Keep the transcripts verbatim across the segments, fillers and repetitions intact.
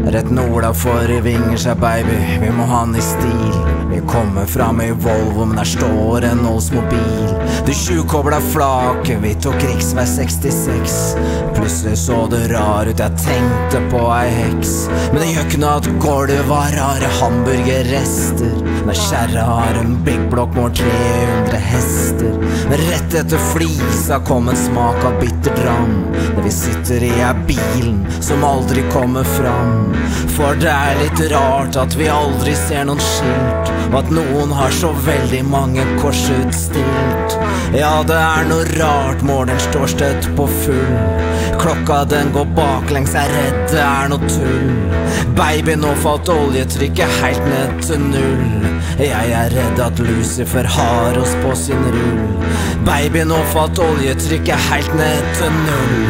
Rett nordafor vinger seg baby, vi må ha den i stil. Vi kommer fram i Volvo, men der står en Oldsmobil. Du tjuvkoblet flaket, vi tok riksvei sekstiseks. Plutselig så det rar ut, jeg tenkte på ei heks. Men det gjør ikke noe at gulvet var rare hamburgerrester. Når kjerra har en big block, må tre hundre hester. Men rett etter flisa kom en smak av bitter dram. Der vi sitter i er bilen som aldri kommer fram. For det er litt rart at vi aldri ser noen skilt, og at noen har så veldig mange kors utstilt. Ja, det er noe rart, målen står støtt på full. Klokka den går baklengs, jeg er redd det er noe tull. Baby, nå falt oljetrykket helt ned til null. Jeg er redd at Lucifer har oss på sin rull. Baby, nå falt oljetrykket helt ned til null.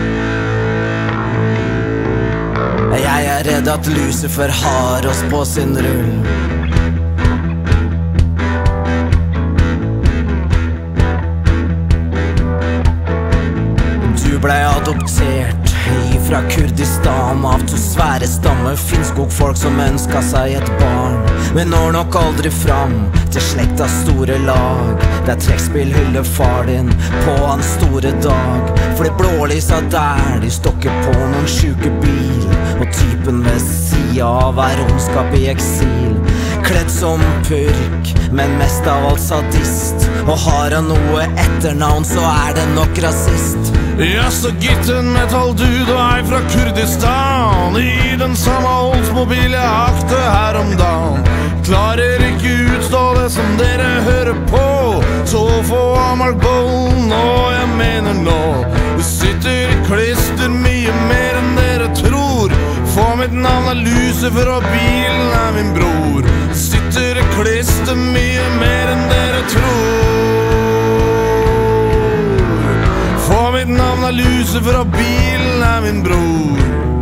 Jeg er redd at Lucifer har oss på sin rull. Du ble adoptert fra Kurdistan av to svære stammer finskogfolk som ønsket seg et barn. Men når nok aldri fram til slekta store lag, der trekkspill hyller far din på hans store dag. For det blålysa der, de stokker på noen sjuke bil, og typen ved sida av er ondskap i eksil. Kledd som purk, men mest av alt sadist. Og har han noe etternavn, så er det nok rasist. Ja, så gitten metall du, du er fra Kurdistan. I den samme Oldsmobil jeg akte her om dagen. Klarer ikke utstå det som dere hører på. Så få av Markbollen, og jeg mener nå. Du sitter i klister mye mer enn dere tror. For mitt navn er Lucifer, og bilen er min bror. Sitter i klister mye mer enn dere tror. For mitt navn er Lucifer, og bilen er min bror.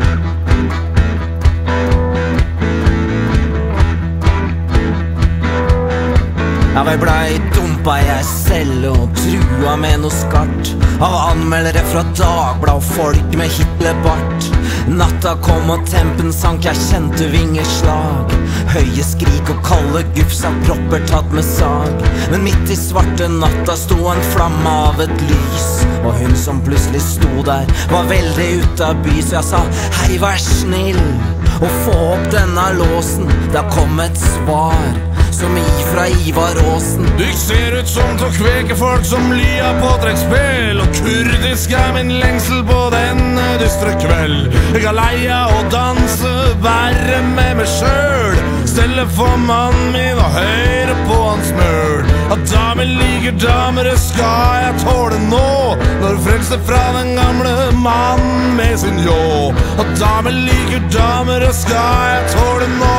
Ja, vi blei dumpa jeg selv og trua med noe skart av anmeldere fra Dagblad og folk med Hitlerbart. Natta kom og tempen sank, jeg kjente vingeslag. Høye skrik og kalde gufs av propper tatt med sag. Men midt i svarte natta sto en flamme av et lys, og hun som plutselig sto der var veldig ute av by. Så jeg sa, hei, vær snill og få opp denne låsen. Da kom et svar som ifra Ivar Aasen. Du ser ut som til å kveke folk som lia på trekkspill, og kurdisk er min lengsel på denne dystre kveld. Jeg har leia å danse, være med meg sjøl, stelle for mannen min og høre på hans møl. At damer liker damer, det skal jeg tåle nå, når frelste fra den gamle mannen med sin ljå. At damer liker damer, det skal jeg tåle nå,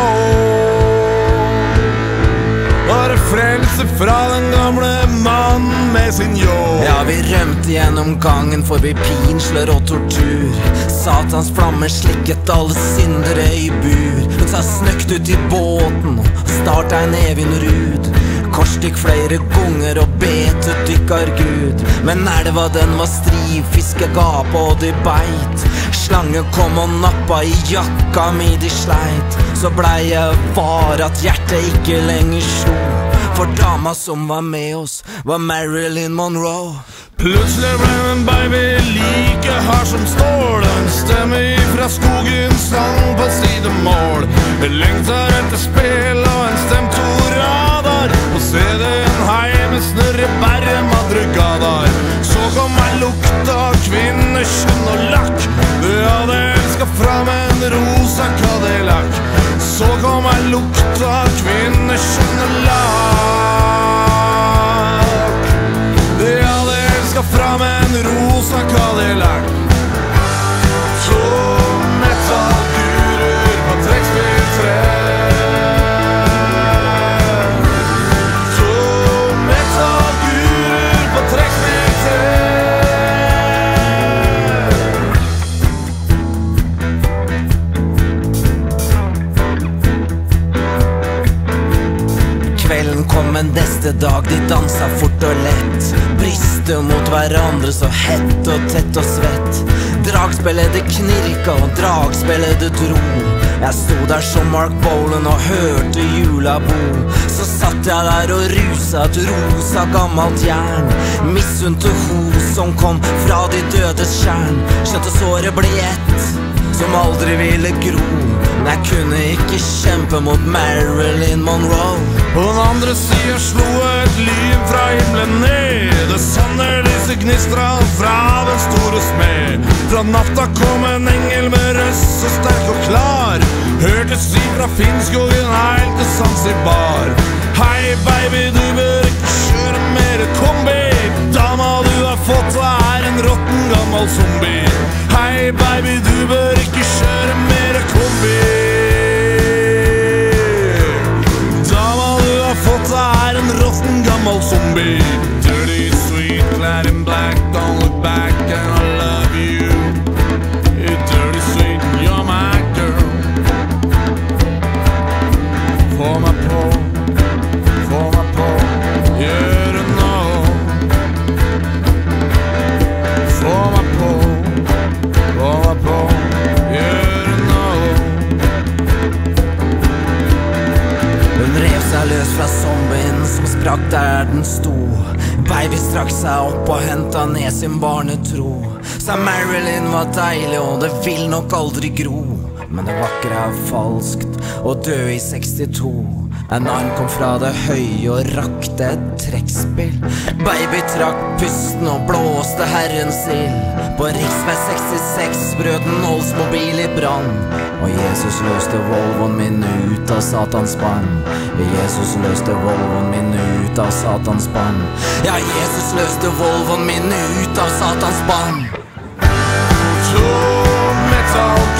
bare frelse fra den gamle mannen med sin ljå. Ja, vi rømte gjennom gangen forbi pinsler og tortur. Satans flammer slikket alle syndere i bur. Hun sa snøkt ut i båten og start en evig rud. Korsdykk flere gonger og bet ut dykkar Gud. Men elva den var striv, fiske gap og de beit. Slange kom og nappa i jakka mi de sleit. Så blei jeg var at hjertet ikke lenger slo, for dama som var med oss var Marilyn Monroe. Plutselig ble en baby like hard som stål, en stemme fra skogen sang på sidemål. Jeg lengter etter spill og en stemt to radar, og se den heime snurre bare madrugadar. Så kom jeg lukta kvinnekjønn og lakk, du hadde elsket fram en rosa Cadillac. Så kom jeg lukta kvinnekjønn og lakk, du hadde elsket fram en rosa Cadillac. Så metallgurer på trekkspilltre, så metallgurer på trekkspilltre. Kvelden kom en neste dag, de dansa fort og lett. Brystet Kjente mot hverandre så hett og tett og svett. Dragspillet det knirka og dragspillet det dro. Jeg sto der som Mark Bolan og hørte jula bo. Så satt jeg der og rusa et rosa gammelt jern. Misunte ho som kom fra de dødes tjern. Skjønte såret ble ett som aldri ville gro. Men jeg kunne ikke kjempe mot Marilyn Monroe. På den andre siden slo et lyn fra himmelen ned. Det sanner disse gnistra fra den store smed. Fra natta kom en engel med røst så sterk og klar. Hørtes si fra Finnskogen helt til Zanzibar. Hei baby, du bør ikke kjøre mer kombi. Dama du har fått er en råtten gammel zombie. Hei baby, du bør ikke kjøre mer kombi. Dama du har fått er en råtten gammel zombie. Dirty, sweet, clad in black, don't look back and I love you. You're dirty, sweet, you're my girl. For my poor, for my poor, yeah to know. For my poor, for my poor, yeah to know. Hun rev seg løs fra zombien som sprakk der den sto. Baby strakk seg opp og hentet ned sin barnetro. Sa Marilyn var deilig og det vil nok aldri gro. Men det vakre er falskt og dø i sekstito. En arm kom fra det høye og rakte et trekkspill. Baby trakk pusten og blåste herrens ild. På riksvei sekstiseks brøt en Oldsmobil i brann. Og Jesus løste Volvoen min ut av Satans barn. Jesus løste Volvoen min ut av Satans barn. Ja, Jesus løste Volvoen min ut av Satans barn. To metal